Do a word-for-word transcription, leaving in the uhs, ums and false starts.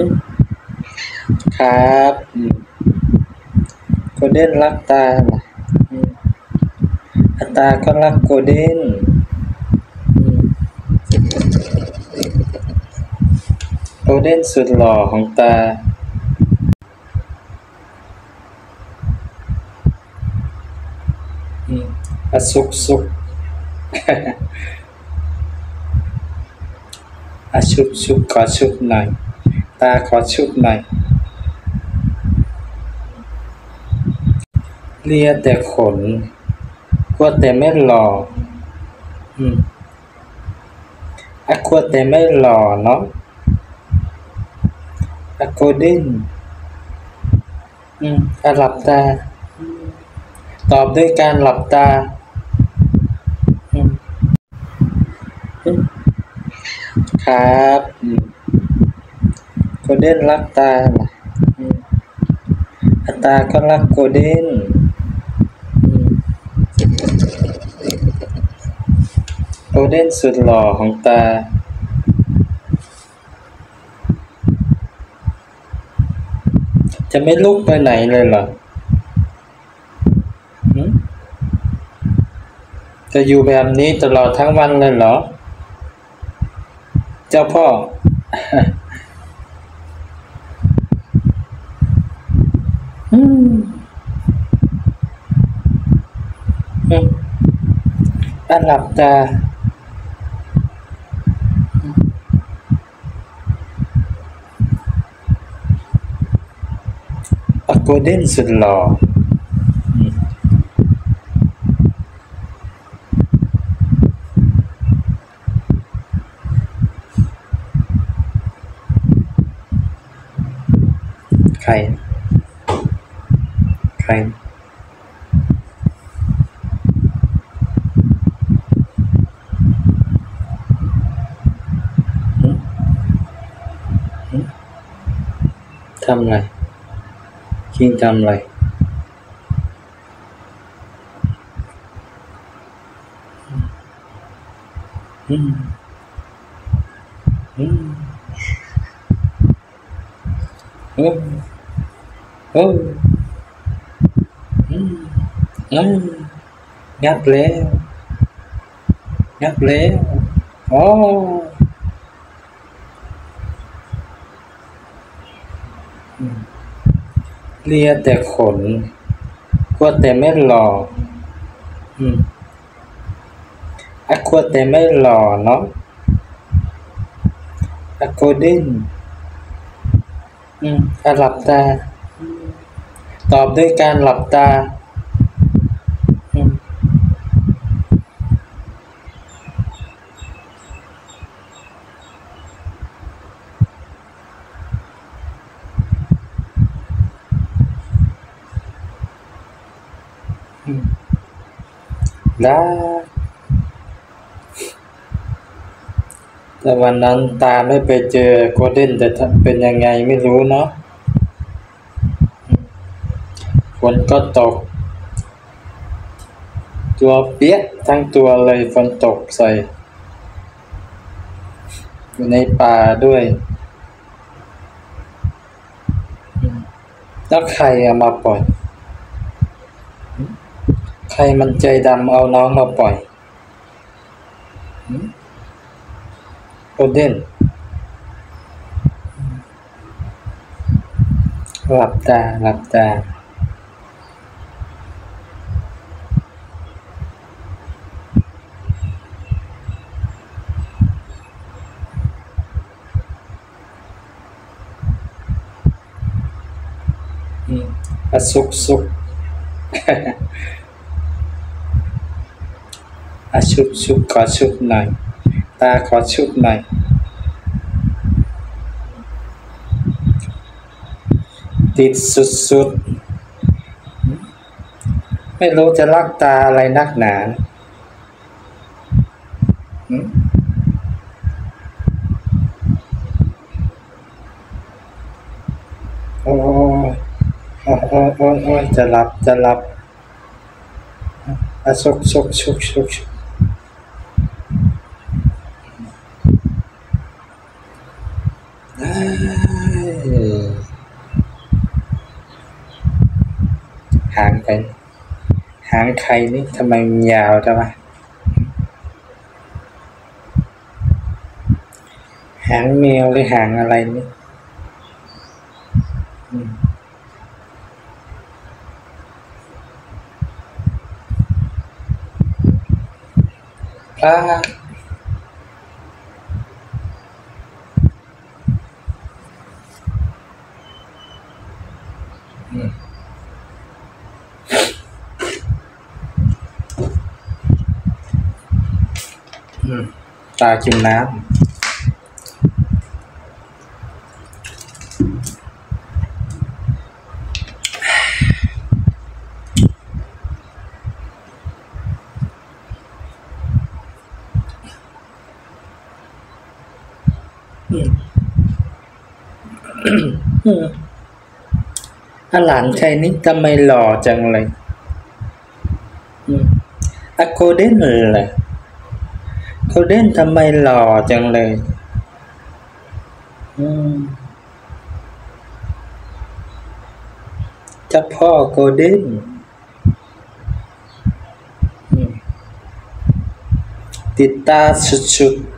ครับโกลเด้นรักตาตาก็รักโกลเด้นโกลเด้นสุดหล่อของตาอะสุกสุกอะชุบชุบขอชุบหน่อยตาขอชุบหน่อยเลียแต่ขนกลัวแต่ไม่หล่ออืมอะกลัวแต่ไม่หล่อเนาะอะโกลเด้นอืมอะหลับตาตอบด้วยการหลับตาอืมครับโกลเด้นรักตาตาก็รักโกลเด้นโกลเด้นสุดหล่อของตาจะไม่ลุกไปไหนเลยเหรอจะอยู่แบบนี้ตลอดทั้งวันเลยเหรอเจ้าพ่ออืมอืมอ่ะหลับตาอะโกลเด้นสุดหล่อใครใครทำไรคิงทำไรอืมอืมโอ้โอ้อืมอืมงับแล้วงับแล้วอ๋อเลียแต่ขนกลัวแต่ไม่หล่ออืมอะกลัวแต่ไม่หล่อเนาะอะโกลเด้นอืมอะหลับตาตอบด้วยการหลับตาอืมได้แต่วันนั้นตาไม่ไปเจอโกลเด้นจะเป็นยังไงไม่รู้เนาะฝนก็ตกตัวเปียกทั้งตัวเลยฝนตกใส่อยู่ในป่าด้วยแล้วใครเอามาปล่อยใครมันใจดำเอาน้องมาปล่อยโกลเด้นหลับตาหลับตาอะสุกสุกอะชุบชุบขอชุบหน่อยตาขอชุบหน่อยติดสุดๆไม่รู้จะรักตาอะไรนักหนาโอ้ยโอ้ยโอ้ยโอ้ยโอ้ยจะหลับจะหลับอะสุกสุกชุกชุกชุกเอ้ยหางไปหางใครนี่ทำไมมันยาวจังวะหางแมวหรือหางอะไรนี่พระตากินน้ำอาหลานใครนี่ทำไมหล่อจังเลยอะโกเด้นเลยโกเด้นทำไมหล่อจังเลยเจ้าพ่อโกเด้นติดตาสุดๆ